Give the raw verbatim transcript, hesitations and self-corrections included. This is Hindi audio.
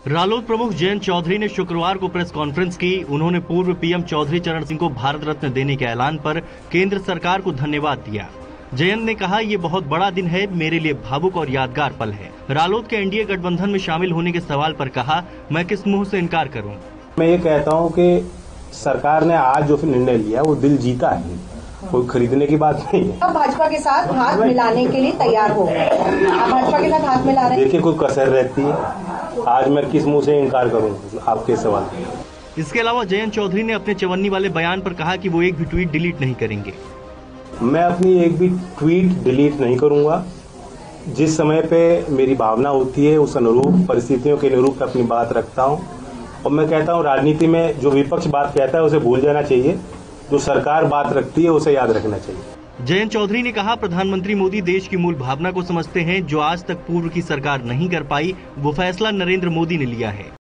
रालोद प्रमुख जयंत चौधरी ने शुक्रवार को प्रेस कॉन्फ्रेंस की। उन्होंने पूर्व पीएम चौधरी चरण सिंह को भारत रत्न देने के ऐलान पर केंद्र सरकार को धन्यवाद दिया। जयंत ने कहा, ये बहुत बड़ा दिन है, मेरे लिए भावुक और यादगार पल है। रालोद के एनडीए गठबंधन में शामिल होने के सवाल पर कहा, मैं किस मुंह से इनकार करूं। मैं ये कहता हूं कि सरकार ने आज जो निर्णय लिया वो दिल जीता है, कोई खरीदने की बात नहीं है। अब भाजपा के साथ हाथ मिलाने के लिए तैयार हो गए, आप भाजपा के साथ हाथ मिला रहे हैं। देखिए, कोई कसर रहती है, आज मैं किस मुंह से इनकार करूं आपके सवाल। इसके अलावा जयंत चौधरी ने अपने चवन्नी वाले बयान पर कहा कि वो एक भी ट्वीट डिलीट नहीं करेंगे। मैं अपनी एक भी ट्वीट डिलीट नहीं करूंगा। जिस समय पे मेरी भावना होती है उस अनुरूप परिस्थितियों के अनुरूप अपनी बात रखता हूं। और मैं कहता हूं, राजनीति में जो विपक्ष बात कहता है उसे भूल जाना चाहिए, जो सरकार बात रखती है उसे याद रखना चाहिए। जयंत चौधरी ने कहा, प्रधानमंत्री मोदी देश की मूल भावना को समझते हैं। जो आज तक पूर्व की सरकार नहीं कर पाई, वो फैसला नरेंद्र मोदी ने लिया है।